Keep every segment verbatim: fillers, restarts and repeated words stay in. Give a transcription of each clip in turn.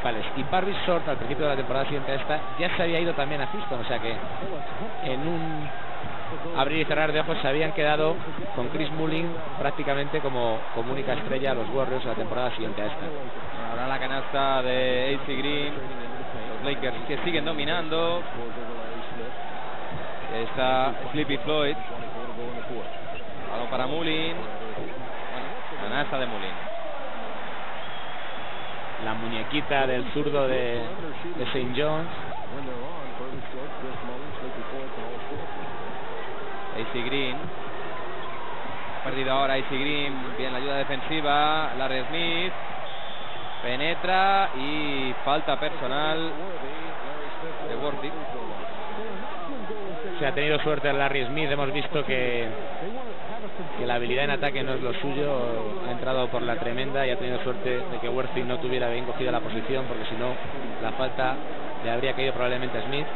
principales. Y Parvis Short, al principio de la temporada siguiente a esta, ya se había ido también a Houston, o sea que en un abrir y cerrar de ojos se habían quedado con Chris Mullin prácticamente como, como única estrella a los Warriors la temporada siguiente a esta. Ahora la canasta de A C Green, los Lakers que siguen dominando. Está Sleepy Floyd, balón para Mullin, bueno, canasta de Mullin. La muñequita del zurdo de, de Saint John's. A C Green, perdido ahora A C Green, bien la ayuda defensiva, Larry Smith, penetra y falta personal de Worthy. Se ha tenido suerte Larry Smith, hemos visto que, que la habilidad en ataque no es lo suyo, ha entrado por la tremenda y ha tenido suerte de que Worthy no tuviera bien cogida la posición, porque si no la falta le habría caído probablemente a Smith.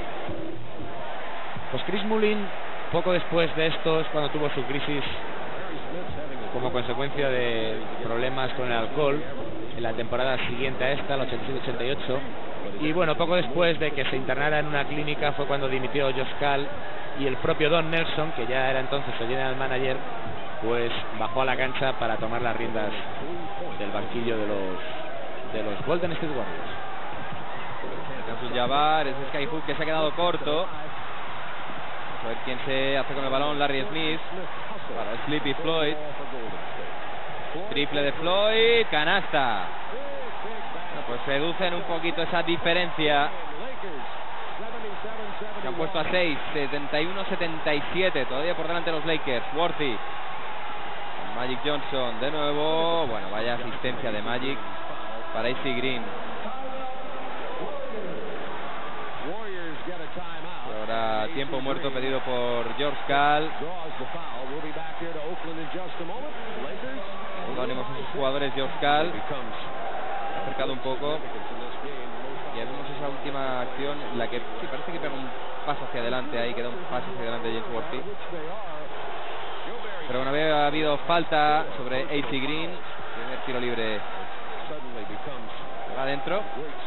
Pues Chris Mullin, poco después de esto, es cuando tuvo su crisis como consecuencia de problemas con el alcohol en la temporada siguiente a esta, el ochenta y siete ochenta y ocho. Y bueno, poco después de que se internara en una clínica fue cuando dimitió Josh Kahl, y el propio Don Nelson, que ya era entonces el general manager, pues bajó a la cancha para tomar las riendas del banquillo de los de los Golden State Warriors. Abdul-Jabbar, es Skyhook que se ha quedado corto. A ver quién se hace con el balón. Larry Smith para Sleepy Floyd. Triple de Floyd, canasta. Bueno, pues reducen un poquito esa diferencia. Se han puesto a seis, setenta y uno setenta y siete. Todavía por delante los Lakers. Worthy. Magic Johnson de nuevo. Bueno, vaya asistencia de Magic para A C Green. Ahora tiempo muerto pedido por George Kahl. Dando ánimos a sus jugadores. George Kahl acercado un poco. Y vemos esa última acción, la que sí parece que pega un paso hacia adelante ahí, queda un paso hacia adelante de James Worthy. Pero bueno, había habido falta sobre A C Green. Primer tiro libre va adentro.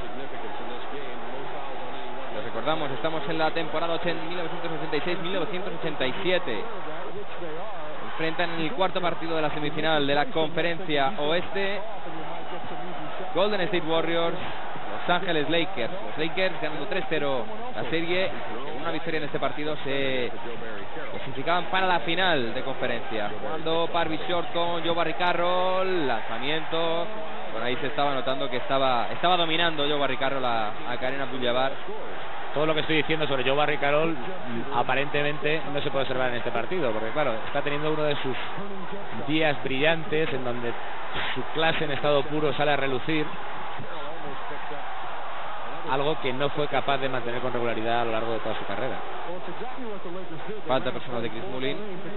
Lo recordamos, estamos en la temporada mil novecientos ochenta y seis mil novecientos ochenta y siete. Enfrentan en el cuarto partido de la semifinal de la Conferencia Oeste Golden State Warriors, Los Ángeles Lakers. Los Lakers ganando tres cero la serie, y con una victoria en este partido se clasificaban para la final de conferencia. Jugando Parvis Short con Joe Barry Carroll, lanzamiento. Bueno, ahí se estaba notando que estaba estaba dominando Joe Barry Carroll a, a Kareem Abdul-Jabbar. Todo lo que estoy diciendo sobre Joe Barry Carroll aparentemente no se puede observar en este partido, porque claro, está teniendo uno de sus días brillantes en donde su clase en estado puro sale a relucir, algo que no fue capaz de mantener con regularidad a lo largo de toda su carrera. Falta personal de Chris Mullin.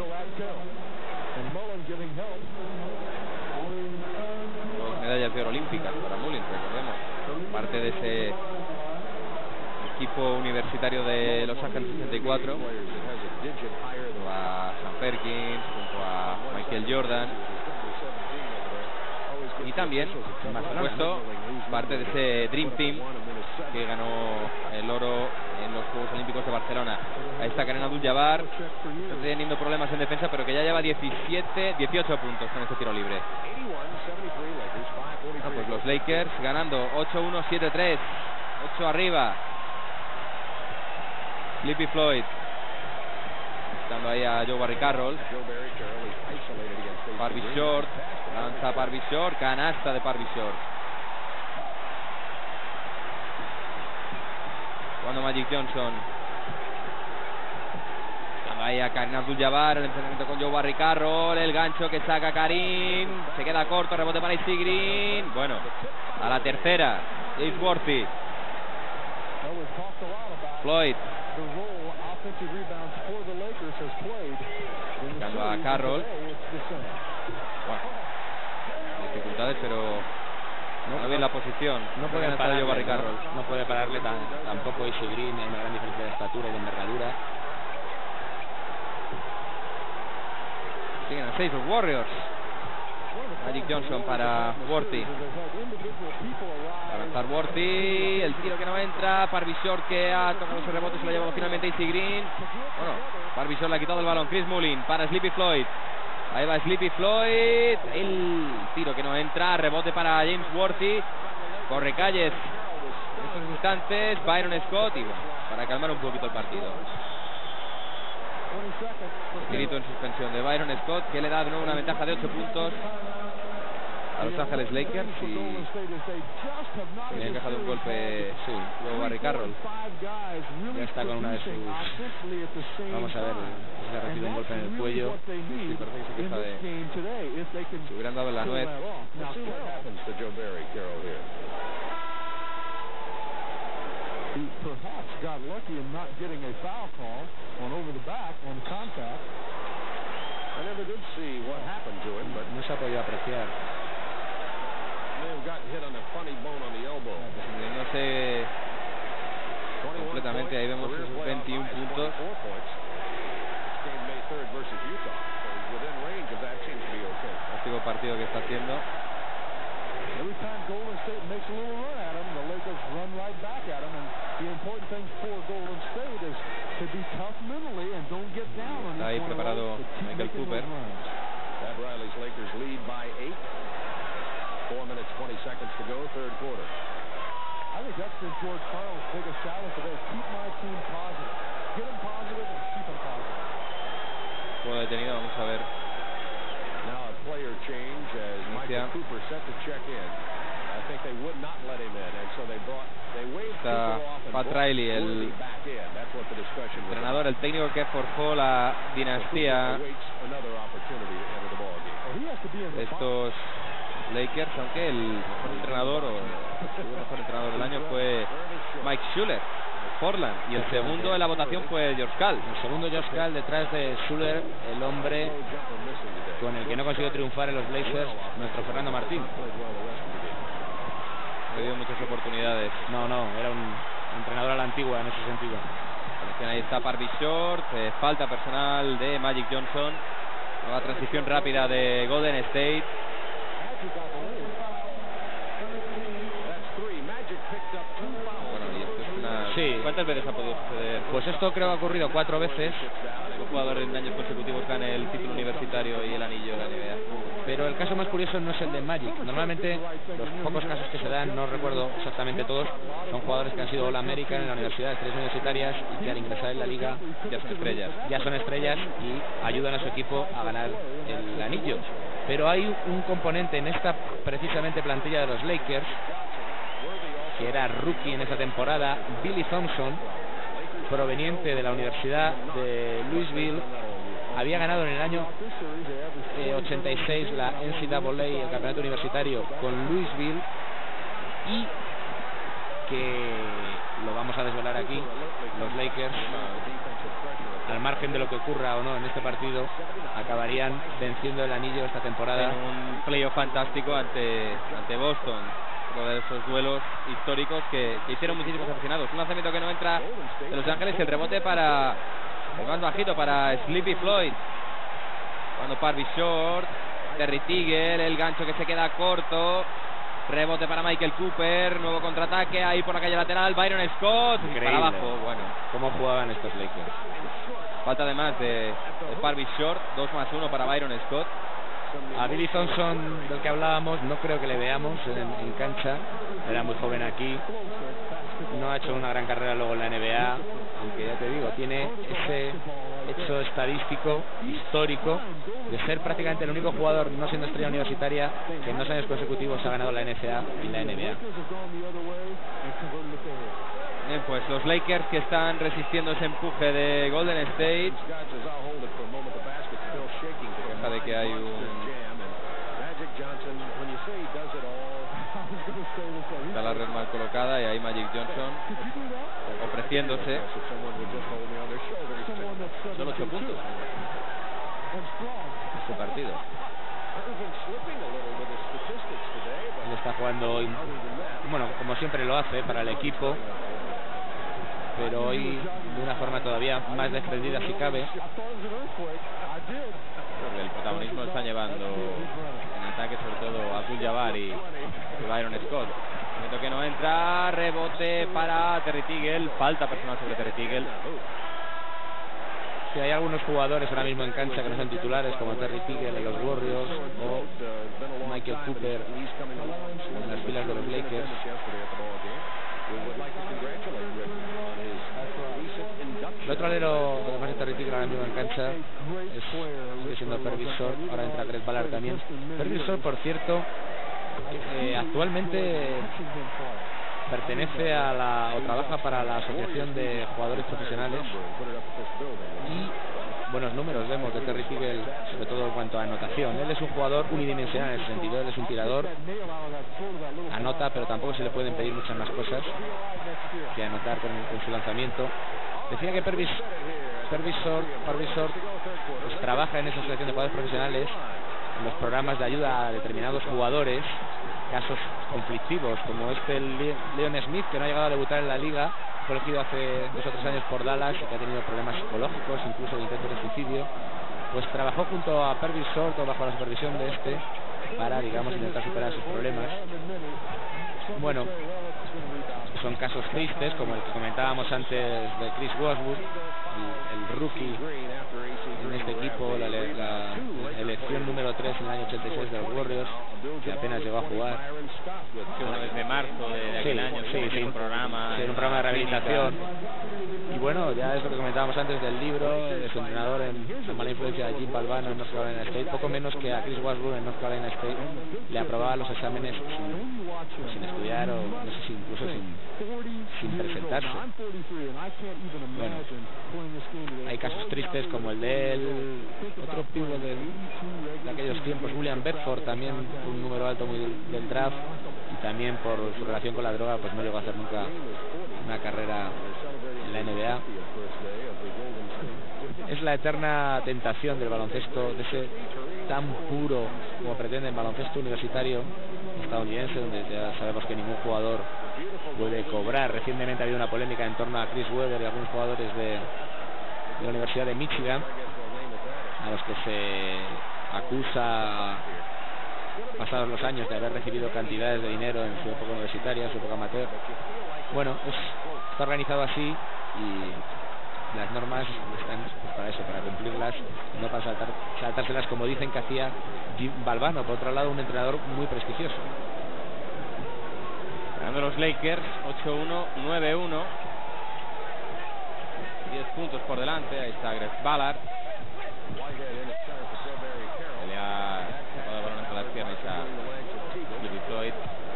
Dos medallas de oro olímpicas para Mullin, recordemos, parte de ese equipo universitario de Los Ángeles sesenta y cuatro, junto a Sam Perkins, junto a Michael Jordan, y también, por supuesto, parte de ese Dream Team que ganó el oro en los Juegos Olímpicos de Barcelona. Ahí está Kareem Abdul-Jabbar, está teniendo problemas en defensa, pero que ya lleva diecisiete, dieciocho puntos con este tiro libre. Ah, pues los Lakers ganando ocho uno, siete tres, ocho arriba. Sleepy Floyd dando ahí a Joe Barry Carroll. Parvis Short, lanza Parvis Short, canasta de Parvis Short. Cuando Magic Johnson dando ahí a Kareem Abdul-Jabbar, el enfrentamiento con Joe Barry Carroll, el gancho que saca Kareem, se queda corto, rebote para A C Green. Bueno, a la tercera James Worthy. Floyd buscando a Carroll. Bueno, dificultades, pero no bien la posición. No puede pararle, Barry Carroll. No, no puede pararle tan, tampoco A C Green, hay una gran diferencia de estatura y de envergadura. Siguen a seis los Warriors. Magic Johnson para Worthy. Va a lanzar Worthy. El tiro que no entra. Parvisor que ha tomado ese rebote. Se lo ha llevado finalmente Easy Green. Bueno, Parvisor le ha quitado el balón. Chris Mullin para Sleepy Floyd. Ahí va Sleepy Floyd. El tiro que no entra. Rebote para James Worthy. Corre calles. En estos instantes Byron Scott. Y bueno, para calmar un poquito el partido. Grito en suspensión de Byron Scott, que le da de nuevo una ventaja de ocho puntos a Los Ángeles Lakers. Y le ha encajado un golpe, sí, luego Barry Carroll. Ya está con una de sus... Vamos a ver, se le ha recibido un golpe en el cuello. Sí, parece que sí que está de... Se hubieran dado en la nuez. He perhaps got lucky in not getting a foul call on over the back on contact. I never did see what happened to him, but no se ha podido apreciar. May have gotten hit on a funny bone on the elbow. No sé completamente, ahí vemos sus veintiún puntos. Castigo partido que está haciendo. Every time Golden State makes a little run at him, the Lakers run right back at him. And the important thing for Golden State is to be tough mentally and don't get down on Ahí preparado Michael Cooper. Pat Riley's Lakers lead by eight. Four minutes, twenty seconds to go, third quarter. I think that's been George Karl's biggest challenge today. Keep my team positive. Get them positive and keep them positive. Juego detenido, vamos a ver. Now a player change as Michael Cooper set to check in. I think they would not let him in, and so they brought they waved Está Pat Riley, el entrenador, el técnico que forjó la dinastía de estos Lakers, aunque el mejor entrenador o el mejor entrenador del año fue Mike Schuller, Portland, y el segundo en la votación fue George Karl. El segundo George Karl detrás de Schuller, el hombre con el que no consiguió triunfar en los Blazers, nuestro Fernando Martín. Le dio muchas oportunidades. No, no, era un entrenador a la antigua en ese sentido. Ahí está Parvis Short, eh, falta personal de Magic Johnson. Nueva transición rápida de Golden State. Bueno, y esto es una... Sí. ¿Cuántas veces ha podido suceder? Pues esto creo que ha ocurrido cuatro veces. Los jugadores en años consecutivos ganan el título universitario y el anillo de la N B A. Pero el caso más curioso no es el de Magic. Normalmente los pocos casos que se dan, no recuerdo exactamente todos, son jugadores que han sido All American en la universidad, estrellas universitarias, y que al ingresar en la liga ya son estrellas. Ya son estrellas y ayudan a su equipo a ganar el anillo. Pero hay un componente en esta precisamente plantilla de los Lakers, que era rookie en esa temporada, Billy Thompson, proveniente de la Universidad de Louisville. Había ganado en el año eh, ochenta y seis la N C A A, el campeonato universitario, con Louisville, y que lo vamos a desvelar aquí. Los Lakers, al margen de lo que ocurra o no en este partido, acabarían venciendo el anillo esta temporada en un playoff fantástico ante, ante Boston. Uno de esos duelos históricos que, que hicieron muchísimos aficionados. Un lanzamiento que no entra de Los Ángeles, el rebote para el más bajito, para Sleepy Floyd. Cuando Parvis Short, Terry Tigger, el gancho que se queda corto. Rebote para Michael Cooper, nuevo contraataque ahí por la calle lateral. Byron Scott, increíble, para abajo. Bueno, cómo jugaban estos Lakers. Falta además de, de Parvis Short, dos más uno para Byron Scott. A Billy Thompson, del que hablábamos, no creo que le veamos en, en cancha. Era muy joven aquí, no ha hecho una gran carrera luego en la N B A, aunque ya te digo, tiene ese hecho estadístico histórico de ser prácticamente el único jugador no siendo estrella universitaria que en dos años consecutivos ha ganado la N C A A y la N B A. Bien, pues los Lakers que están resistiendo ese empuje de Golden State. Deja de que hay un... Está la red mal colocada y ahí Magic Johnson ofreciéndose. Son ocho puntos este partido. Él está jugando hoy, bueno, como siempre lo hace, para el equipo, pero hoy de una forma todavía más desprendida si cabe. El protagonismo lo está llevando en ataque, sobre todo Abdul-Jabbar y, y Byron Scott. Momento que no entra, rebote para Terry Teagle, falta personal sobre Terry Teagle. Sí, hay algunos jugadores ahora mismo en cancha que no son titulares, como Terry Teagle en los Warriors o Michael Cooper en las filas de los Lakers. El otro alero, además de Terry Teagle ahora mismo en cancha, es, sigue siendo Purvis Short. Ahora entra Greg Ballard también. Purvis Short, por cierto, eh, actualmente pertenece a la o trabaja para la Asociación de Jugadores Profesionales, y buenos números vemos de Terry Teagle, sobre todo en cuanto a anotación. Él es un jugador unidimensional en ese sentido. Él es un tirador, anota, pero tampoco se le pueden pedir muchas más cosas que anotar con, con su lanzamiento. Decía que Purvis Purvis Short, Purvis Short pues, trabaja en esa asociación de jugadores profesionales en los programas de ayuda a determinados jugadores, casos conflictivos como este el Leon Smith, que no ha llegado a debutar en la liga, fue elegido hace dos o tres años por Dallas y que ha tenido problemas psicológicos, incluso de intentos de suicidio. Pues trabajó junto a Purvis Short o bajo la supervisión de este para, digamos, intentar superar sus problemas. Bueno, son casos tristes, como el que comentábamos antes de Chris Westbrook, el, el rookie en este equipo, la, la elección número tres en el año ochenta y seis de los Warriors, que apenas llegó a jugar. Desde marzo de aquel sí, año, sí, sí, un programa, sí, un programa de rehabilitación. Y bueno, ya es lo que comentábamos antes del libro, de su entrenador en la mala influencia de Jim Valvano en North Carolina State, poco menos que a Chris Westbrook en North Carolina State le aprobaba los exámenes sin, sin estudiar o no sé si incluso sin, sin presentarse. Bueno, hay casos tristes como el de él, otro pivo de, de aquellos tiempos, William Bedford, también un número alto muy del, del draft, y también por su relación con la droga pues no llegó a hacer nunca una carrera en la N B A. Es la eterna tentación del baloncesto, de ese tan puro como pretenden baloncesto universitario estadounidense, donde ya sabemos que ningún jugador puede cobrar. Recientemente ha habido una polémica en torno a Chris Webber y algunos jugadores de, de la Universidad de Michigan, a los que se acusa, pasados los años, de haber recibido cantidades de dinero en su época universitaria, en su época amateur. Bueno, es, está organizado así y las normas están pues, para eso, para cumplirlas, no para saltar, saltárselas como dicen que hacía Jim Valvano, por otro lado un entrenador muy prestigioso. Ganando los Lakers ocho uno, nueve uno, diez puntos por delante. Ahí está Greg Ballard, le ha sacado el balón entre las piernas a Jimmy Floyd.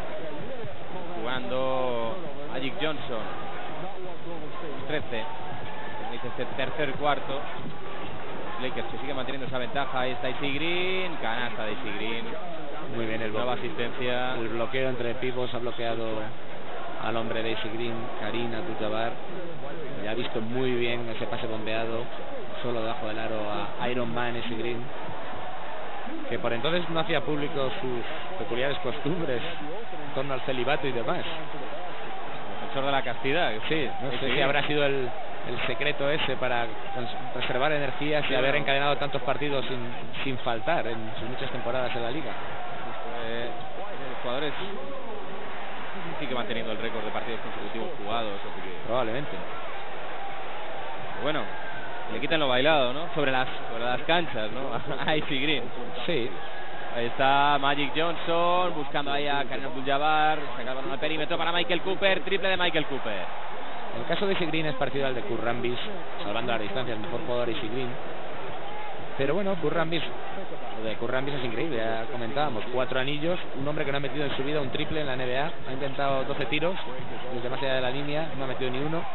Jugando Magic Johnson, trece. Inicia este tercer cuarto. Los Lakers que sigue manteniendo esa ventaja. Ahí está Icy Green, canasta de Icy Green. Muy bien, el nueva bloqueo, asistencia. el bloqueo entre pivos ha bloqueado al hombre de Icy Green, Karim Abdul-Jabbar. Ya ha visto muy bien ese pase bombeado solo debajo del aro a Iron Man Icy Green, que por entonces no hacía público sus peculiares costumbres en torno al celibato y demás. Defensor de la castidad. Sí, no sé si habrá sido el, el secreto ese para preservar energías y haber encadenado tantos partidos sin, sin faltar en sus muchas temporadas en la liga. Eh, los jugadores sigue manteniendo el récord de partidos consecutivos jugados, así que probablemente. Bueno, le quitan lo bailado, ¿no? Sobre las sobre las canchas, ¿no? A Icy Green. Sí. Ahí está Magic Johnson buscando ahí a Karim Abdul-Jabbar, saca el balón al perímetro para Michael Cooper, triple de Michael Cooper. El caso de Icy Green es parecido al de Kurt Rambis, salvando las distancias, el mejor jugador Icy Green. Pero bueno, Kurt Rambis, lo de Kurt Rambis es increíble, ya comentábamos, cuatro anillos, un hombre que no ha metido en su vida un triple en la N B A, ha intentado doce tiros desde más allá de la línea, no ha metido ni uno.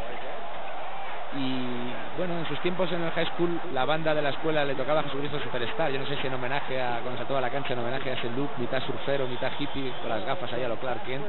Y bueno, en sus tiempos en el high school la banda de la escuela le tocaba a Jesucristo Superstar. Yo no sé si en homenaje a, cuando saltó a la cancha, en homenaje a ese look mitad surfero, mitad hippie, con las gafas ahí a lo Clark Kent.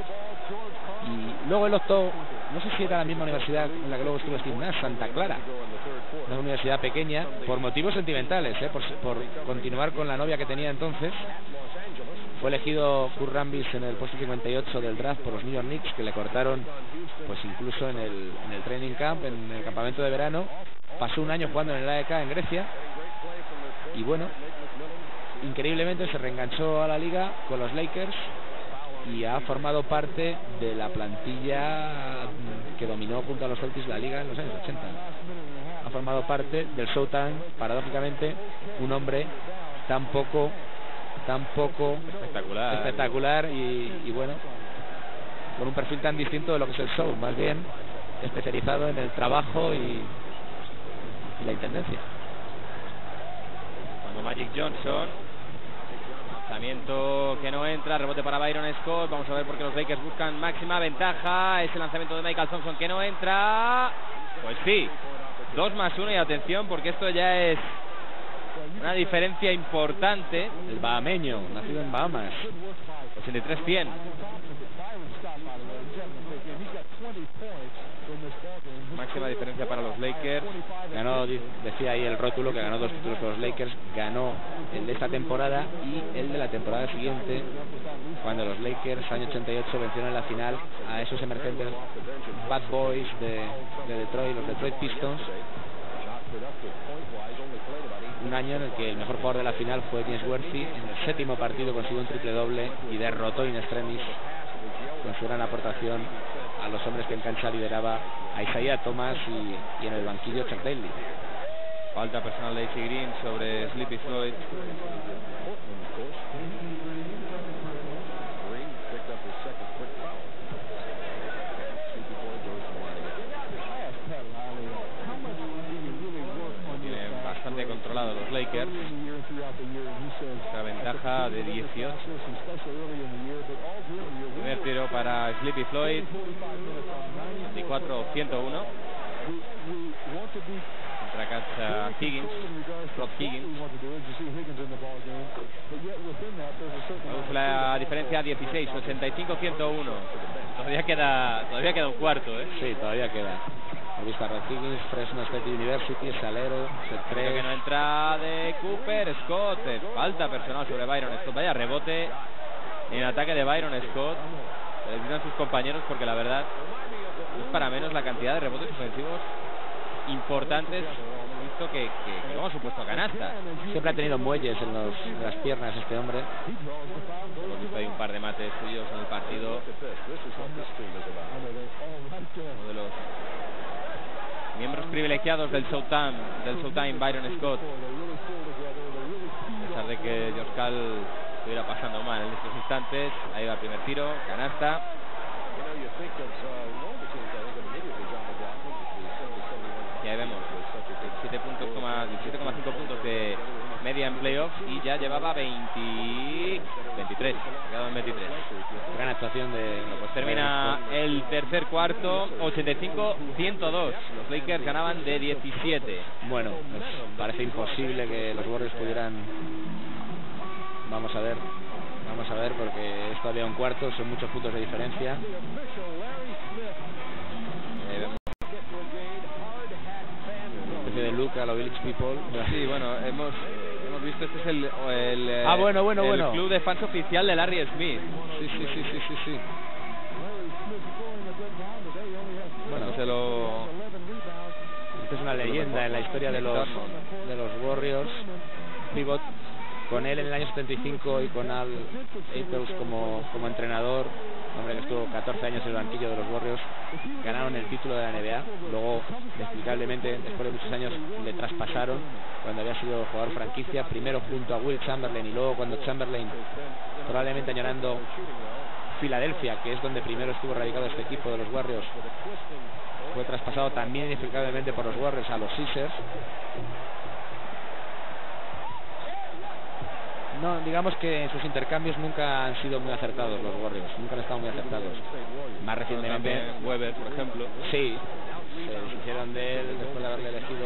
Y luego él optó, no sé si era la misma universidad en la que luego estuvo Steve Nash, Santa Clara, una universidad pequeña, por motivos sentimentales, ¿eh? por, por continuar con la novia que tenía entonces. Fue elegido Kurt Rambis en el puesto cincuenta y ocho del draft por los New York Knicks, que le cortaron pues incluso en el, en el training camp, en el campamento de verano. Pasó un año jugando en el A E K en Grecia y bueno, increíblemente se reenganchó a la liga con los Lakers y ha formado parte de la plantilla que dominó junto a los Celtics la liga en los años ochenta. Ha formado parte del Showtime, paradójicamente, un hombre tan poco, tan poco espectacular, espectacular y, y bueno, con un perfil tan distinto de lo que es el show, más bien especializado en el trabajo y, y la intendencia. Cuando Magic Johnson, lanzamiento que no entra, rebote para Byron Scott. Vamos a ver por qué los Lakers buscan máxima ventaja. Ese lanzamiento de Michael Thompson que no entra. Pues sí, dos más uno y atención porque esto ya es una diferencia importante. El bahameño, nacido en Bahamas. ochenta y tres cien. Máxima diferencia para los Lakers. Ganó, decía ahí el rótulo, que ganó dos títulos con los Lakers. Ganó el de esta temporada y el de la temporada siguiente, cuando los Lakers, año ochenta y ocho, vencieron en la final a esos emergentes Bad Boys de, de Detroit, los Detroit Pistons. Un año en el que el mejor jugador de la final fue James Worthy. En el séptimo partido consiguió un triple doble y derrotó in extremis con su gran aportación a los hombres que en cancha lideraba a Isaiah Thomas y, y en el banquillo Chuck Daly. Falta personal de A C Green sobre Sleepy Floyd. Tienen bastante controlado los Lakers. La ventaja de dieciocho. Primer tiro para Sleepy Floyd. veinticuatro ciento uno. Contra cancha Higgins, Rob Higgins. Vamos, la diferencia dieciséis, ochenta y cinco ciento uno. Todavía queda, todavía queda un cuarto, ¿eh? Sí, todavía queda. He visto a Rob Higgins, Fresno State University, Salero, set tres. Que no entra de Cooper, Scott. Falta personal sobre Byron Scott. Vaya rebote en ataque de Byron Scott. Se les dirán sus compañeros porque la verdad no es para menos la cantidad de rebotes ofensivos importantes visto que, que, que luego ha supuesto canasta. Siempre ha tenido muelles en, los, en las piernas este hombre. Hemos visto ahí un par de mates suyos en el partido. Uno de los miembros privilegiados del Showtime, del Showtime, Byron Scott. A pesar de que George Karl estuviera pasando mal en estos instantes. Ahí va el primer tiro, canasta. Y ahí vemos diecisiete coma cinco puntos de media en playoffs y ya llevaba veinte, veintitrés, ha quedado en veintitrés. Gran actuación de... Bueno, pues termina el tercer cuarto, ochenta y cinco ciento dos. Los Lakers ganaban de diecisiete. Bueno, pues parece imposible que los Warriors pudieran... Vamos a ver, vamos a ver, porque es todavía un cuarto, son muchos puntos de diferencia. Eh, vemos de Luca, los Village People. Sí, bueno, hemos hemos visto, este es el, el ah, bueno, bueno, el bueno. club de fans oficial de Larry Smith. Sí, sí, sí, sí, sí, sí. Bueno, se lo... Esta es una leyenda en la historia de los de los Warriors. Pivot, con él en el año setenta y cinco y con Al Apels como, como entrenador, hombre que estuvo catorce años en el banquillo de los Warriors, ganaron el título de la N B A. Luego, inexplicablemente, después de muchos años, le traspasaron cuando había sido jugador franquicia, primero junto a Will Chamberlain y luego cuando Chamberlain, probablemente añorando Filadelfia, que es donde primero estuvo radicado este equipo de los Warriors, fue traspasado también inexplicablemente por los Warriors a los Sixers. No, digamos que en sus intercambios nunca han sido muy acertados los Warriors, nunca han estado muy acertados. Más recientemente, Weber, por ejemplo. Sí, se deshicieron de él después de haberle elegido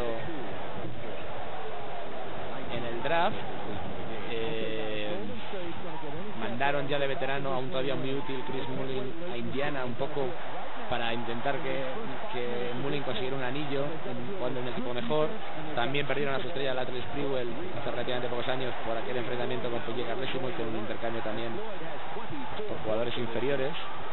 en el draft. Eh, mandaron ya de veterano a un todavía muy útil Chris Mullin a Indiana, un poco para intentar que, que Mullin consiguiera un anillo jugando en un equipo mejor. También perdieron a su estrella Latrell Sprewell hace relativamente pocos años por aquel enfrentamiento con P J Carlesimo, y con un intercambio también por jugadores inferiores.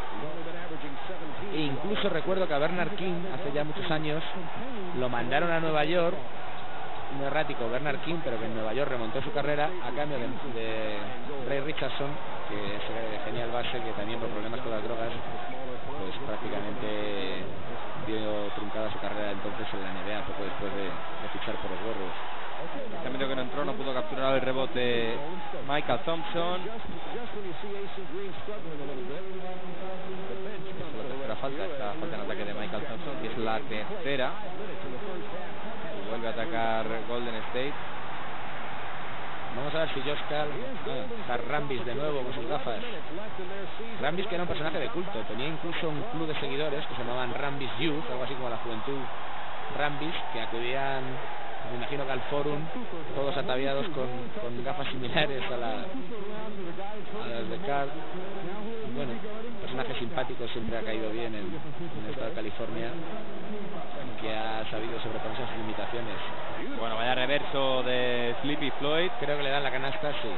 E incluso recuerdo que a Bernard King hace ya muchos años lo mandaron a Nueva York muy errático Bernard King, pero que en Nueva York remontó su carrera a cambio de, de Ray Richardson, que es el genial base que también por problemas con las drogas pues prácticamente dio truncada su carrera entonces en la N B A poco después de, de fichar por los Warriors. El cambio que no entró, no pudo capturar el rebote Michael Thompson. La falta, esta falta en ataque de Michael Thompson, que es la tercera. Y vuelve a atacar Golden State. Vamos a ver si Josh Karl, ah, está Rambis de nuevo con sus gafas. Rambis, que era un personaje de culto, tenía incluso un club de seguidores que se llamaban Rambis Youth, algo así como la juventud Rambis, que acudían, me imagino que al Forum, todos ataviados con, con gafas similares a, la, a las de Karl. Bueno, personaje simpático, siempre ha caído bien en, en el estado de California, que ha sabido sobreponerse a sus limitaciones. Bueno, vaya reverso de Sleepy Floyd. Creo que le dan la canasta, sí.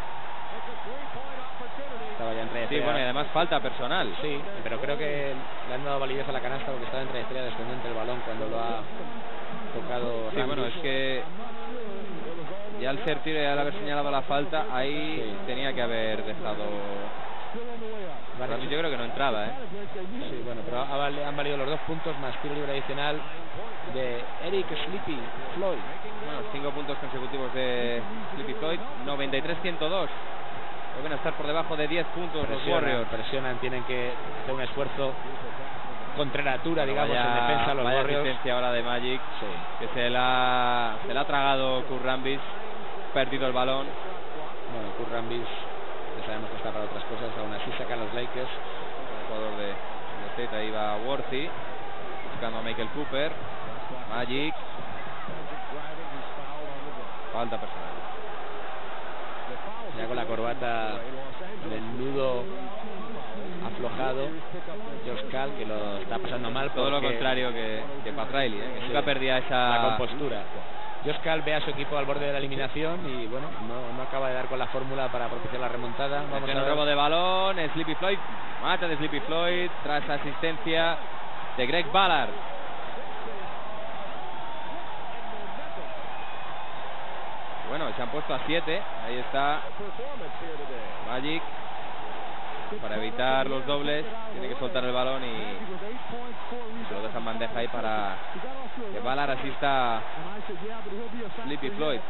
Estaba ya en trayectoria. Sí, bueno, y además falta personal. Sí, pero creo que le han dado validez a la canasta porque estaba en trayectoria descendente el balón cuando lo ha tocado. Sí, bueno, es que ya al ser tiro y al haber señalado la falta, ahí sí tenía que haber dejado. Vale, yo creo que no entraba, ¿eh? Sí, bueno, pero han valido los dos puntos más tiro libre adicional de Eric Sleepy Floyd. Bueno, cinco puntos consecutivos de Sleepy Floyd, noventa y tres a ciento dos. Deben estar por debajo de diez puntos presionan, los Warriors. Presionan, tienen que hacer un esfuerzo contra natura, bueno, digamos, vaya, en defensa los vaya Warriors. Asistencia ahora de Magic, sí, que se la, se la ha tragado Kurt Rambis, perdido el balón. Bueno, Kurt Rambis ya sabemos que está para otras cosas, aún así sacan los Lakers. El jugador de, de State, ahí va Worthy, buscando a Michael Cooper. Magic, falta personal. Ya con la corbata del nudo aflojado, Josh Karl, que lo está pasando mal. Todo lo contrario que, que Pat Riley, ¿eh? que sí, nunca perdía esa la compostura. Josh Karl ve a su equipo al borde de la eliminación y bueno, no, no acaba de dar con la fórmula para propiciar la remontada. Vamos a ver. Robo de balón, Sleepy Floyd, mata de Sleepy Floyd tras asistencia de Greg Ballard. Bueno, se han puesto a siete. Ahí está Magic. Para evitar los dobles, tiene que soltar el balón y se lo dejan bandeja ahí para que Ballard asista a Sleepy Floyd.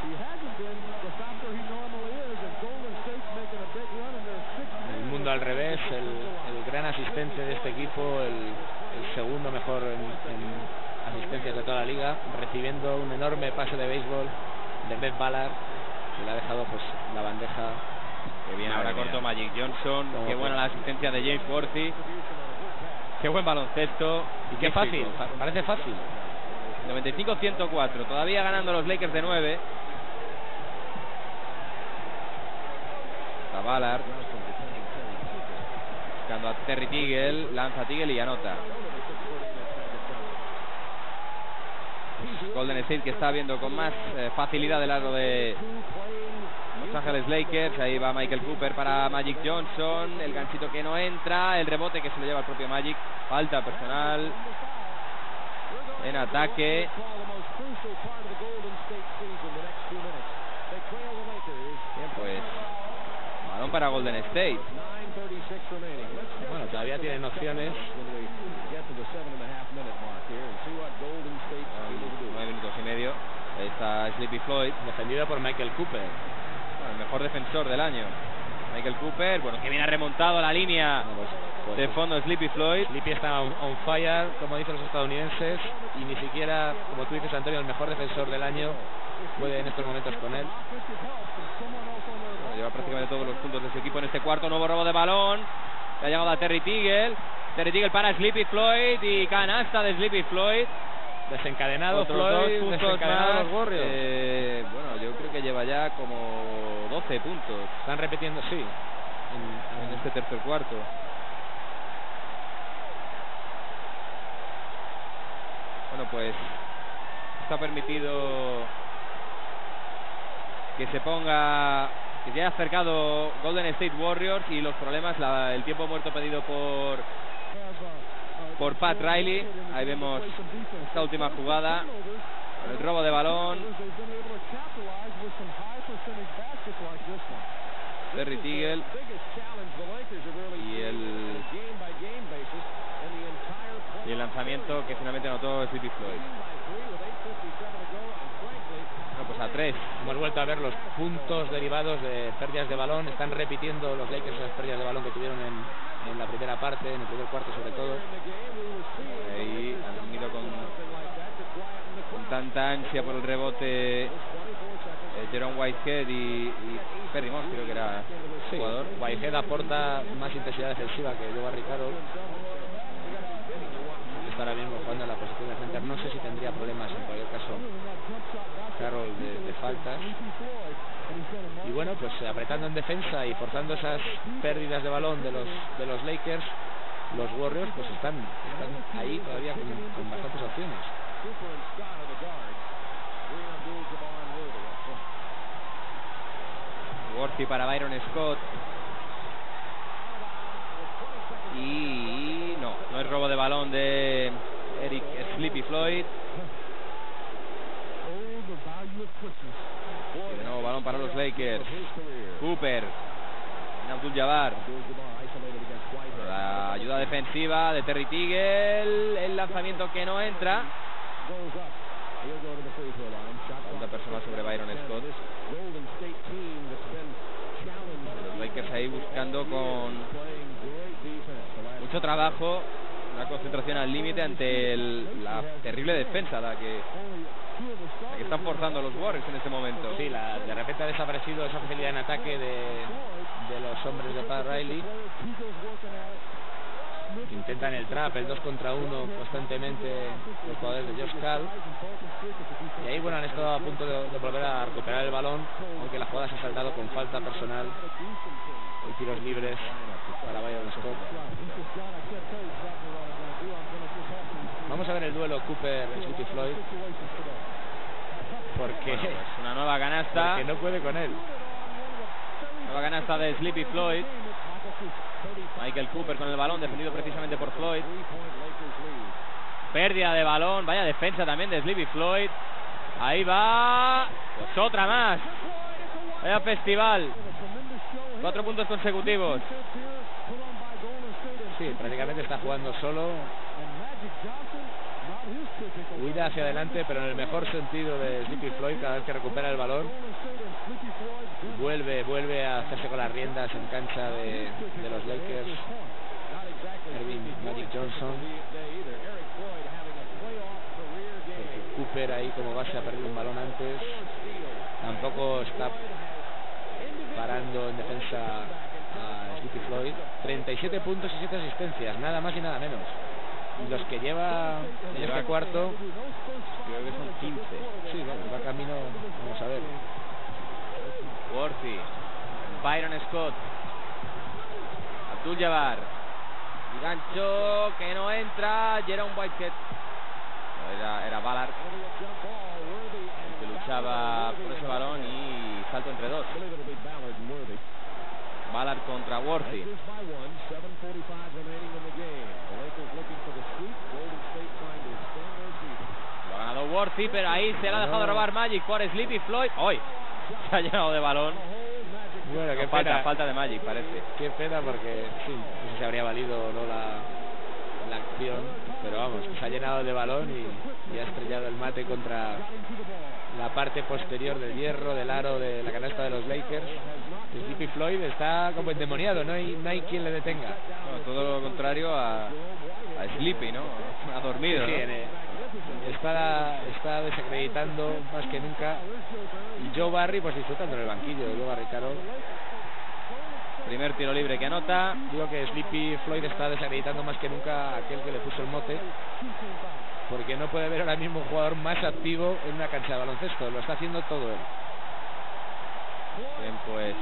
El mundo al revés, el, el gran asistente de este equipo, el, el segundo mejor en, en asistencias de toda la liga, recibiendo un enorme pase de béisbol de Greg Ballard, que le ha dejado pues la bandeja. Que bien ahora corto Magic Johnson, qué buena la asistencia de James Worthy, qué buen baloncesto y qué fácil, parece fácil. noventa y cinco a ciento cuatro, todavía ganando los Lakers de nueve. Está Ballard buscando a Terry Tigel, lanza a Tigel y anota. Golden State, que está viendo con más eh, facilidad el lado de Los Ángeles Lakers. Ahí va Michael Cooper para Magic Johnson, el ganchito que no entra, el rebote que se lo lleva el propio Magic. Falta personal en ataque. Bien, pues balón para Golden State. Bueno, todavía tienen opciones. nueve minutos y medio. Ahí está Sleepy Floyd, defendido por Michael Cooper, bueno, el mejor defensor del año. Michael Cooper, bueno, que viene remontado a la línea no, pues, pues, de fondo Sleepy Floyd. Sleepy está on, on fire, como dicen los estadounidenses, y ni siquiera, como tú dices, Antonio, el mejor defensor del año puede en estos momentos con él. Bueno, lleva prácticamente todos los puntos de su equipo en este cuarto. Nuevo robo de balón, le ha llegado a Terry Tigel. Terry Tigel para Sleepy Floyd y canasta de Sleepy Floyd. Desencadenado Otros Floyd, dos puntos desencadenado más. los Warriors. Eh, bueno, yo creo que lleva ya como doce puntos. Están repitiendo, sí, en, en este tercer cuarto. Bueno, pues está permitido que se ponga, que se haya acercado Golden State Warriors y los problemas, la, el tiempo muerto pedido por por Pat Riley. Ahí vemos esta última jugada. El robo de balón. Terry Teagle. Y el y el lanzamiento que finalmente anotó Sleepy Floyd. No, pues a tres. Hemos vuelto a ver los puntos derivados de pérdidas de balón. Están repitiendo los Lakers las pérdidas de balón que tuvieron en, en la primera parte, en el primer cuarto sobre todo. Ahí han ido con, con tanta ansia por el rebote eh, Jerome Whitehead y, y Perry Moss, creo que era el sí, jugador. Whitehead aporta más intensidad defensiva que Joe Barry Carroll. Está ahora mismo jugando en la posición de center. No sé si tendría problemas en cualquier caso Carroll de, de faltas. Y bueno, pues apretando en defensa y forzando esas pérdidas de balón de los de los Lakers, los Warriors pues están, están ahí todavía con, con bastantes opciones. Worthy para Byron Scott. Y no, no es robo de balón de Eric Sleepy Floyd. Y de nuevo balón para los Lakers. Cooper. Abdul-Jabbar. La ayuda defensiva de Terry Teagle. El lanzamiento que no entra. Una persona sobre Byron Scott. Los Lakers ahí buscando con mucho trabajo, una concentración al límite ante el, la terrible defensa la que, la que están forzando los Warriors en este momento. Sí, la, de repente ha desaparecido esa facilidad en ataque de, de los hombres de Pat Riley. Intentan el trap, el dos contra uno constantemente los jugadores de Josh Carl. Y ahí bueno, han estado a punto de, de volver a recuperar el balón, aunque la jugada se ha saltado con falta personal y tiros libres para Byron Scott. Vamos a ver el duelo Cooper-Sleepy Floyd, porque bueno, es una nueva canasta, porque no puede con él. Nueva canasta de Sleepy Floyd. Michael Cooper con el balón, defendido precisamente por Floyd. Pérdida de balón, vaya defensa también de Sleepy Floyd. Ahí va, pues otra más. Vaya festival. Cuatro puntos consecutivos. Sí, prácticamente está jugando solo. Huida hacia adelante, pero en el mejor sentido de Sleepy Floyd. Cada vez que recupera el balón, vuelve vuelve a hacerse con las riendas en cancha de, de los Lakers. Ervin Magic Johnson, porque Cooper ahí como base ha perdido un balón antes. Tampoco está parando en defensa a Sleepy Floyd. Treinta y siete puntos y siete asistencias, nada más y nada menos. Los que lleva en este cuarto creo que son quince. Sí, va camino, vamos a ver. Worthy, Byron Scott, Abdul-Jabbar, y gancho que no entra, Jerome Whitehead. Era, era Ballard que luchaba por ese balón y salto entre dos. Ballard contra Worthy. Lo ha ganado Worthy, pero ahí se la ha dejado robar Magic por Sleepy Floyd. ¡Hoy! Se ha llenado de balón. Bueno, qué no, falta, pena. falta de Magic, parece. Qué pena porque sí, no sé si habría valido o no la, la acción, pero vamos, se ha llenado de balón y, y ha estrellado el mate contra la parte posterior del hierro, del aro de la canasta de los Lakers. Sleepy Floyd está como endemoniado, no hay, no hay quien le detenga. No, todo lo contrario a, a Sleepy, ¿no? Ha dormido, sí, ¿no? en el, está, está desacreditando más que nunca. Y Joe Barry pues disfrutando en el banquillo de Joe Barry Carroll. Primer tiro libre que anota. Digo que Sleepy Floyd está desacreditando más que nunca a aquel que le puso el mote, porque no puede ver ahora mismo un jugador más activo en una cancha de baloncesto. Lo está haciendo todo él. Bien, pues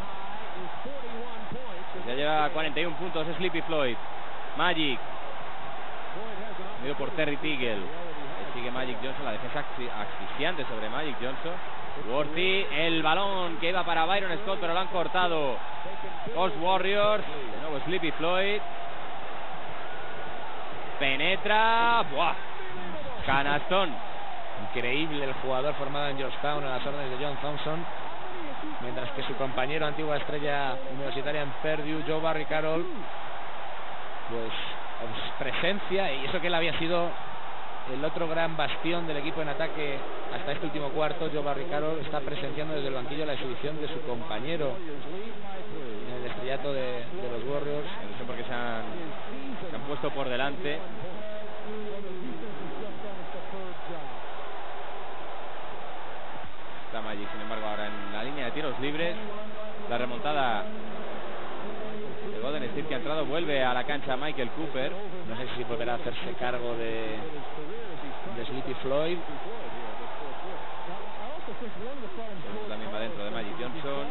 ya lleva cuarenta y uno puntos Sleepy Floyd. Magic, medio por Terry Teagle. Ahí sigue Magic Johnson, la defensa asfixiante sobre Magic Johnson. Worthy, el balón que iba para Byron Scott, pero lo han cortado los Warriors. De nuevo Sleepy Floyd. Penetra. ¡Buah! Canastón Increíble el jugador formado en Georgetown a las órdenes de John Thompson, mientras que su compañero, antigua estrella universitaria en Purdue, Joe Barry Carroll, pues presencia, y eso que él había sido el otro gran bastión del equipo en ataque hasta este último cuarto. Joe Barry Carroll está presenciando desde el banquillo la exhibición de su compañero en el estrellato de, de los Warriors. No sé por qué se han, se han puesto por delante. Está Magic, sin embargo, ahora en la línea de tiros libres. La remontada de Golden State, que ha entrado, vuelve a la cancha Michael Cooper. No sé si volverá a hacerse cargo de, de Sleepy Floyd. También va dentro de Magic Johnson.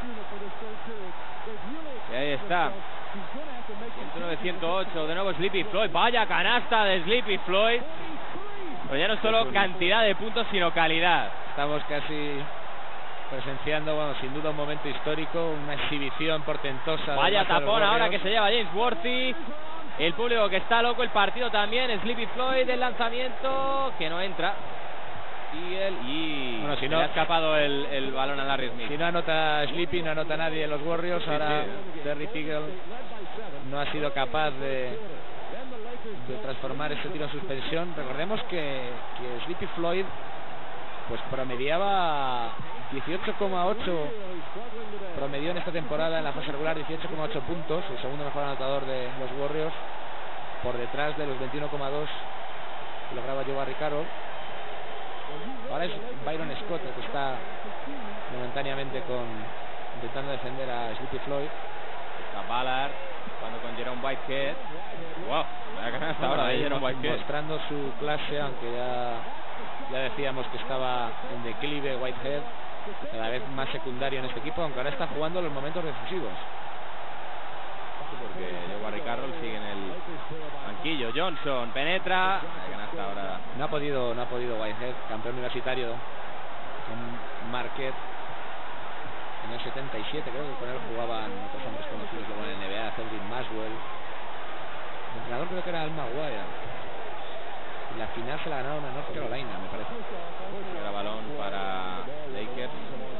Y ahí está. ciento nueve ciento ocho. De nuevo Sleepy Floyd. Vaya canasta de Sleepy Floyd. Pero ya no solo cantidad de puntos, sino calidad. Estamos casi presenciando, bueno, sin duda un momento histórico, una exhibición portentosa. Vaya tapón ahora que se lleva James Worthy. El público que está loco, el partido también. Sleepy Floyd, el lanzamiento que no entra. Y él y bueno, si se no, le ha escapado el, el balón a Larry Smith. Si no anota Sleepy, no anota nadie en los Warriors. Sí, ahora sí. Terry Pigel no ha sido capaz de, de transformar ese tiro en suspensión. Recordemos que, que Sleepy Floyd pues promediaba dieciocho coma ocho, promedió en esta temporada en la fase regular dieciocho coma ocho puntos, el segundo mejor anotador de los Warriors, por detrás de los veintiuno coma dos que lograba Joe Barry Carroll. Ahora es Byron Scott el que está momentáneamente con intentando defender a Sleepy Floyd. Está Ballard cuando con Jerome Whitehead. Wow, la canasta ahora de Jerome Whitehead, mostrando su clase, aunque ya ya decíamos que estaba en declive Whitehead, cada vez más secundario en este equipo, aunque ahora está jugando los momentos decisivos. Sí, porque Joe Barry Carroll sigue en el banquillo. Johnson penetra, la canasta ahora. No ha podido, no ha podido Whitehead, campeón universitario con Marquette en el setenta y siete, creo que con él jugaban otros hombres conocidos luego en la N B A, Cedric Maxwell. El entrenador creo que era Al Maguire. Y la final se la ganaron a North Carolina, me parece. Era balón para Lakers.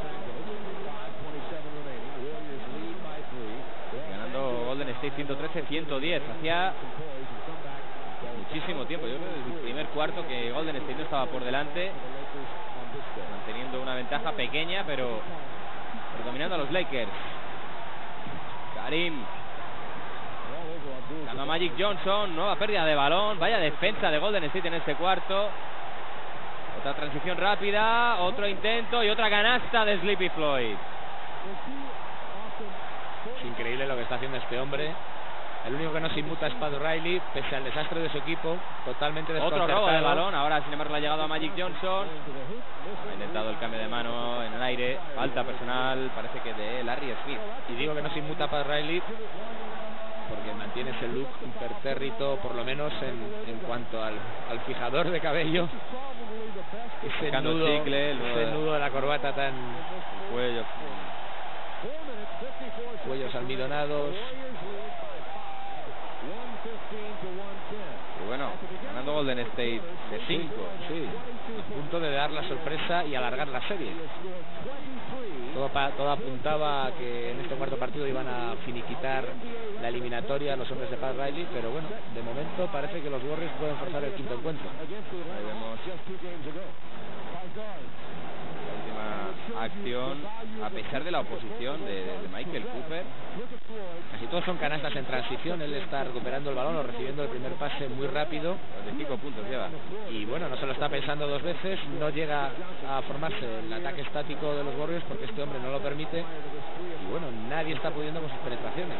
Ganando Golden State ciento trece a ciento diez. Hacía muchísimo tiempo, yo creo desde el primer cuarto, que Golden State no estaba por delante, manteniendo una ventaja pequeña, pero, pero dominando a los Lakers. Karim. Llama Magic Johnson, nueva pérdida de balón. Vaya defensa de Golden State en este cuarto. Otra transición rápida, otro intento y otra canasta de Sleepy Floyd. Es increíble lo que está haciendo este hombre. El único que no se inmuta es Pat Riley, pese al desastre de su equipo, totalmente desconcertado. Otro robo de balón, ahora sin embargo le ha llegado a Magic Johnson. Ha intentado el cambio de mano en el aire. Falta personal, parece que de Larry Smith. Y digo que no se inmuta Pat Riley porque mantiene ese look impertérrito, por lo menos en, en cuanto al, al fijador de cabello. Ese nudo, chicle, el nudo, ese nudo de la corbata tan... El cuello. Cuellos almidonados. Y bueno, ganando Golden State de cinco. Sí, a punto de dar la sorpresa y alargar la serie. Todo, pa, todo apuntaba a que en este cuarto partido iban a finiquitar la eliminatoria los hombres de Pat Riley, pero bueno, de momento parece que los Warriors pueden forzar el quinto encuentro. Ahí vemos la última acción, a pesar de la oposición de, de Michael Cooper. Casi todos son canastas en transición. Él está recuperando el balón o recibiendo el primer pase muy rápido. veinticinco puntos lleva. Y bueno, no se lo está pensando dos veces. No llega a formarse el ataque estático de los Warriors porque este hombre no lo permite. Y bueno, nadie está pudiendo con sus penetraciones.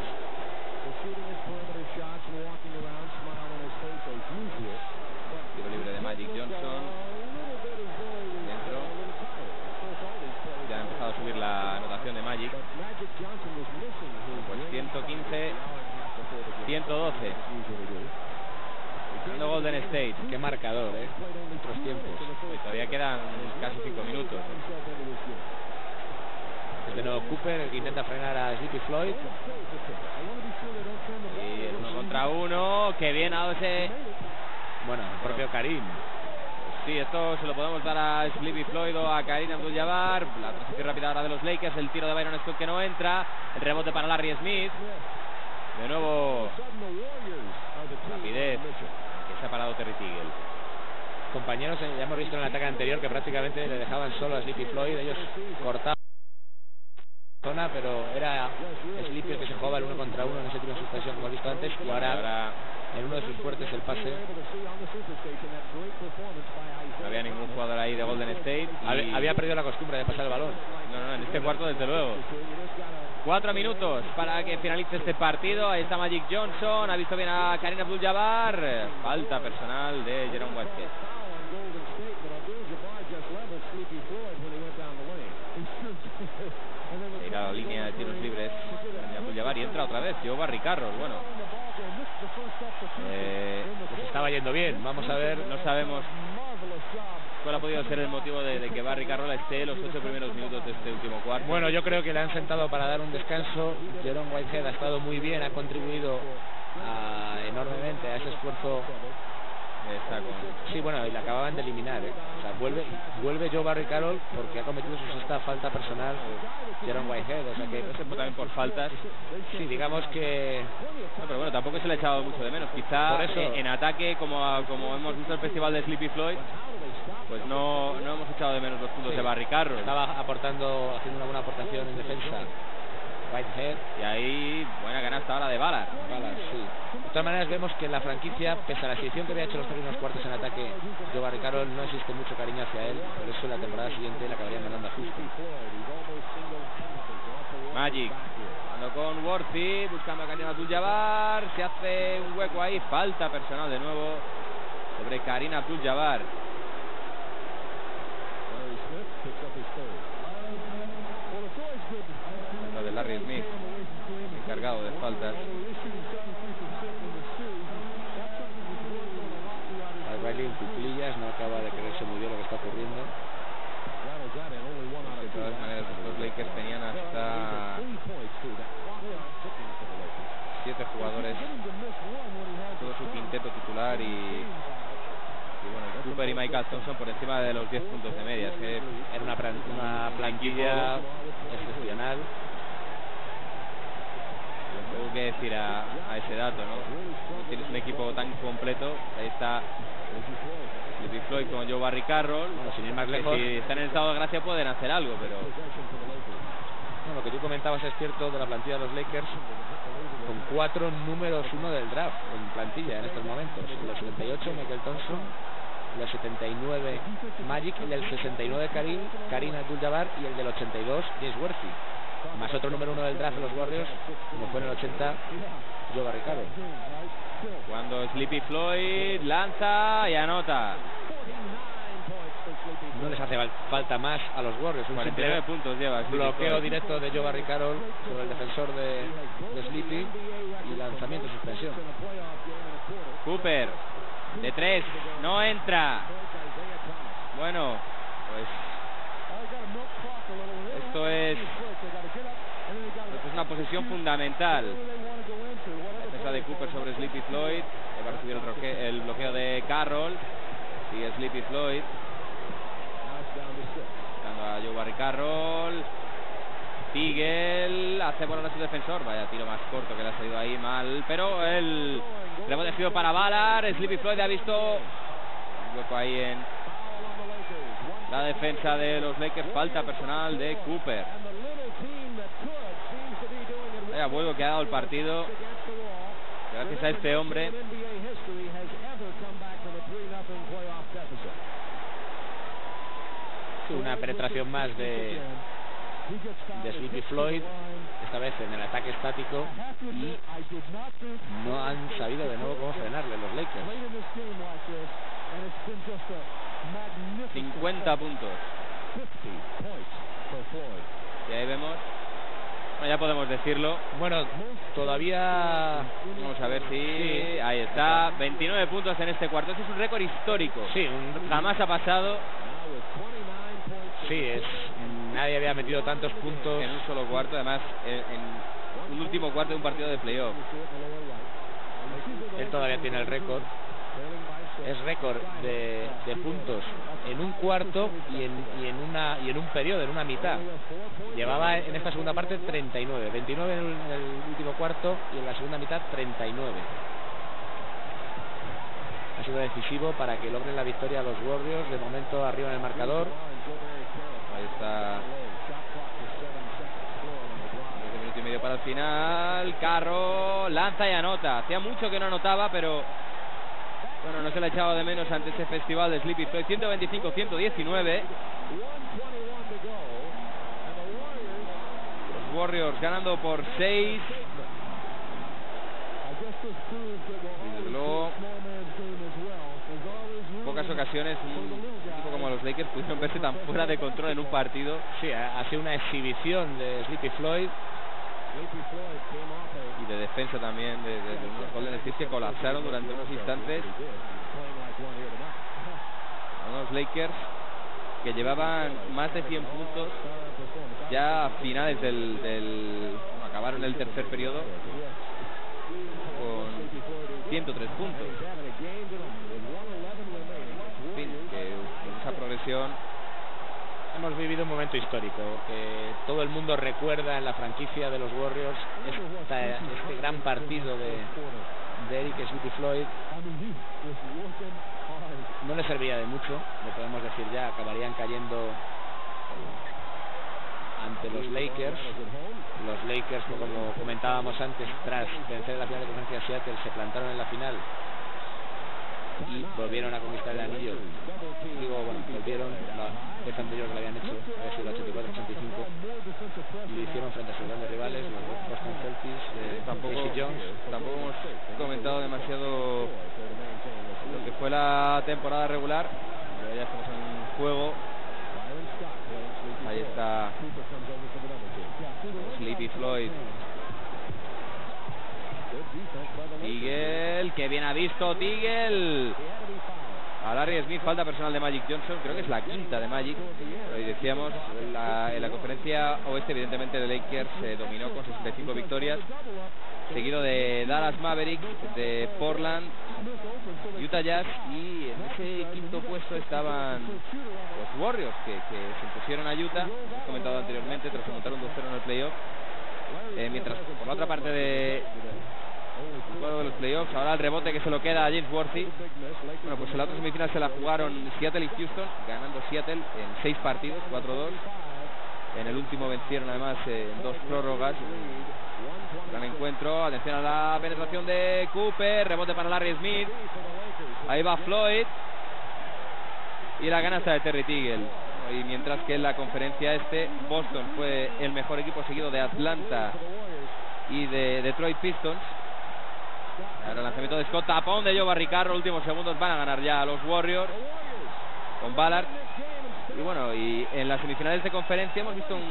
Tiro libre de Magic Johnson. Dentro. Ya ha empezado a subir la anotación de Magic. Pues ciento quince a ciento doce. Ganando Golden State. Qué marcador, eh. Otros tiempos. Y todavía quedan casi cinco minutos. De nuevo Cooper, que intenta frenar a Sleepy Floyd. Y es uno contra uno. Que bien ha dado ese. Bueno, el propio Karim. Sí, esto se lo podemos dar a Sleepy Floyd o a Kareem Abdul-Jabbar. La transición rápida ahora de los Lakers, el tiro de Byron Scott que no entra, el rebote para Larry Smith. De nuevo, rapidez, que se ha parado Terry Teagle. Compañeros, eh, ya hemos visto en el ataque anterior que prácticamente le dejaban solo a Sleepy Floyd. Ellos cortaban zona, pero era Sleepy el que se jugaba el uno contra uno en ese tiro en suspensión, como hemos visto antes, y ahora, ahora en uno de sus fuertes el pase. No había ningún jugador ahí de Golden State. Y... había, había perdido la costumbre de pasar el balón. No, no, en este cuarto desde luego. Cuatro minutos para que finalice este partido. Ahí está Magic Johnson, ha visto bien a Kareem Abdul-Jabbar. Falta personal de Jerome Whitehead. Se irá a la línea de tiros libres Abdul-Jabbar y entra otra vez Joe Barry Carroll. Bueno, eh, pues estaba yendo bien. Vamos a ver, no sabemos cuál ha podido ser el motivo de, de que Barry Carroll esté los ocho primeros minutos de este último cuarto. Bueno, yo creo que le han sentado para dar un descanso. Jerome Whitehead ha estado muy bien, ha contribuido a, enormemente a ese esfuerzo. Está con... Sí, bueno, y le acababan de eliminar, ¿eh? O sea, vuelve, vuelve Joe Barry Carroll porque ha cometido su sexta falta personal Jerome Whitehead, o sea que... No sé, también por faltas. Sí, digamos que... No, pero bueno, tampoco se le ha echado mucho de menos. Quizá por eso... en, en ataque, como, como hemos visto el festival de Sleepy Floyd, pues no, no hemos echado de menos los puntos sí. de Barry Carroll. Estaba aportando, haciendo una buena aportación en defensa Whitehead. Y ahí, buena canasta ahora de Ballard. Ballard, sí. De todas maneras vemos que en la franquicia, pese a la exhibición que había hecho los primeros cuartos en ataque Joe Barry Carroll, no existe mucho cariño hacia él. Por eso en la temporada siguiente le acabarían mandando a Houston. Magic jugando con Worthy, buscando a Kareem Abdul-Jabbar. Se hace un hueco ahí, falta personal de nuevo sobre Kareem Abdul-Jabbar. Lo de Larry Smith, encargado de faltas. Riley en cuclillas, no acaba de creerse muy bien lo que está ocurriendo. De todas maneras, los Lakers tenían hasta siete jugadores, todo su quinteto titular y, y bueno, Cooper y Michael Thompson por encima de los diez puntos de media. Es que era una, plan, una plantilla excepcional. Tengo que decir a, a ese dato, ¿no? Tienes un equipo tan completo. Ahí está Sleepy Floyd con Joe Barry Carroll. Bueno, sin ir más lejos, si están en estado de gracia pueden hacer algo, pero... Bueno, lo que tú comentabas es cierto de la plantilla de los Lakers, con cuatro números uno del draft en plantilla en estos momentos. En los setenta y ocho, Michael Thompson, en los setenta y nueve, Magic, el del sesenta y nueve, Kareem, Kareem Abdul-Jabbar, y el del ochenta y dos, James Worthy. Más otro número uno del draft de los Warriors, como fue en el ochenta, Joe Barry Carroll. Cuando Sleepy Floyd lanza y anota. No les hace falta más a los Warriors. Un cuarenta y nueve puntos lleva. Bloqueo directo de Joe Barry Carroll sobre el defensor de, de Sleepy y lanzamiento de suspensión. Cooper de tres, no entra. Bueno, pues esto es, esto es una posición fundamental. La defensa de Cooper sobre Sleepy Floyd. Va a recibir el, roque, el bloqueo de Carroll. Sigue Sleepy Floyd buscando a Joe Barry Carroll. Teagle hace bueno a su defensor. Vaya tiro más corto que le ha salido ahí mal. Pero el rebote ha sido para Ballard. Sleepy Floyd ha visto un hueco ahí en la defensa de los Lakers. Falta personal de Cooper. Vaya vuelvo que ha dado el partido gracias a este hombre. Una penetración más de de Sleepy Floyd, esta vez en el ataque estático, y no han sabido de nuevo cómo frenarle los Lakers. cincuenta puntos. Y ahí vemos, bueno, ya podemos decirlo. Bueno, todavía vamos a ver si sí. Ahí está, veintinueve puntos en este cuarto. Este es un récord histórico. Sí, un... jamás ha pasado. Sí, es nadie había metido tantos puntos en un solo cuarto, además en, en un último cuarto de un partido de playoff. Él todavía tiene el récord. es récord de, de puntos en un cuarto y en, y en una y en un periodo, en una mitad. Llevaba en esta segunda parte treinta y nueve, veintinueve en el, en el último cuarto y en la segunda mitad treinta y nueve. Ha sido decisivo para que logren la victoria los Warriors, de momento arriba en el marcador. Ahí está. Un minuto y medio para el final. Carro lanza y anota. Hacía mucho que no anotaba, pero bueno, no se le ha echado de menos ante ese festival de Sleepy Floyd. ciento veinticinco a ciento diecinueve. Los Warriors ganando por seis. Y desde luego, en pocas ocasiones un equipo como los Lakers pudieron verse tan fuera de control en un partido. Sí, ha sido una exhibición de Sleepy Floyd. Y de defensa también de, de, de unos Golden State que colapsaron durante unos instantes. Unos Lakers que llevaban más de cien puntos ya a finales del, del bueno, acabaron el tercer periodo con ciento tres puntos. En fin, que con esa progresión hemos vivido un momento histórico que todo el mundo recuerda en la franquicia de los Warriors, esta, este gran partido de, de Eric Sleepy Floyd. No le servía de mucho, lo podemos decir ya, acabarían cayendo ante los Lakers. Los Lakers, como comentábamos antes, tras vencer en la final de conferencia de Seattle, se plantaron en la final y volvieron a conquistar el anillo. Digo, bueno, volvieron, la vez anterior que lo habían hecho, había sido el ochenta y cuatro ochenta y cinco, y lo hicieron frente a sus grandes rivales, los Boston Celtics, eh, tampoco, Casey Jones. Tampoco hemos comentado demasiado lo que fue la temporada regular. Ya estamos en juego. Ahí está Sleepy Floyd. Tigel, que bien ha visto Tigel. A Larry Smith, falta personal de Magic Johnson. Creo que es la quinta de Magic. Hoy decíamos, en la, en la conferencia oeste, evidentemente, de Lakers se eh, dominó con sesenta y cinco victorias, seguido de Dallas Mavericks, de Portland, Utah Jazz, y en ese quinto puesto estaban los Warriors, que, que se impusieron a Utah, hemos comentado anteriormente, tras remontar un dos cero en el playoff. Eh, mientras por la otra parte de juego de los playoffs, ahora el rebote que se lo queda a James Worthy. Bueno, pues en la otra semifinal se la jugaron Seattle y Houston, ganando Seattle en seis partidos, cuatro dos. En el último vencieron además en eh, dos prórrogas. Gran encuentro. Atención a la penetración de Cooper, rebote para Larry Smith. Ahí va Floyd y la canasta de Terry Tigel. Y mientras que en la conferencia este, Boston fue el mejor equipo, seguido de Atlanta y de Detroit Pistons. Ahora el lanzamiento de Scott, tapón de Joe Barricarro, últimos segundos, van a ganar ya a los Warriors con Ballard. Y bueno, y en las semifinales de conferencia hemos visto un,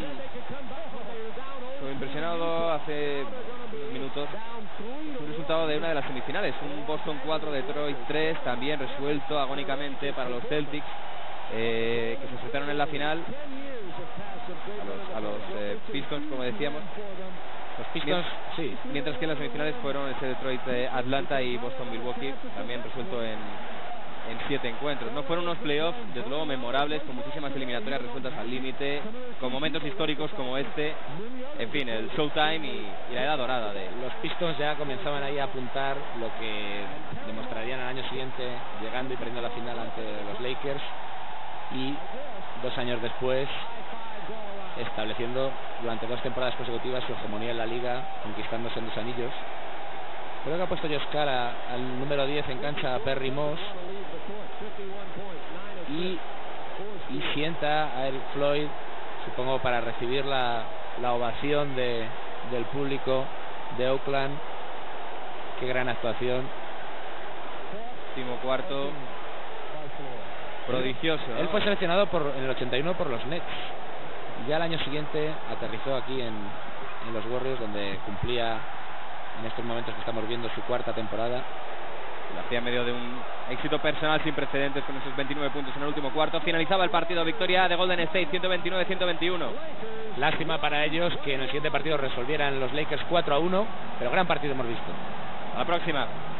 me impresionado hace unos minutos un resultado de una de las semifinales, un Boston cuatro, Detroit tres, también resuelto agónicamente para los Celtics, eh, que se enfrentaron en la final a los, a los eh, Pistons, como decíamos. Los Pistons, sí, mientras que en las semifinales fueron ese Detroit, eh, Atlanta y Boston Milwaukee, también resuelto en, en siete encuentros. No fueron unos playoffs, desde luego, memorables, con muchísimas eliminatorias resueltas al límite, con momentos históricos como este. En fin, el Showtime y, y la edad dorada de los Pistons. Ya comenzaban ahí a apuntar lo que demostrarían al año siguiente, llegando y perdiendo la final ante los Lakers, y dos años después estableciendo durante dos temporadas consecutivas su hegemonía en la liga, conquistándose en dos anillos. Creo que ha puesto Josh Carr al número diez en cancha a Perry Moss y, y sienta a Eric Floyd, supongo para recibir la, la ovación de, del público de Oakland. Qué gran actuación. Último cuarto prodigioso, ¿no? Él fue seleccionado por, en el ochenta y uno por los Nets. Ya el año siguiente aterrizó aquí en, en los Warriors, donde cumplía en estos momentos que estamos viendo su cuarta temporada. Lo hacía en medio de un éxito personal sin precedentes con esos veintinueve puntos en el último cuarto. Finalizaba el partido, victoria de Golden State, ciento veintinueve a ciento veintiuno. Lástima para ellos que en el siguiente partido resolvieran los Lakers cuatro a uno, pero gran partido hemos visto. A la próxima.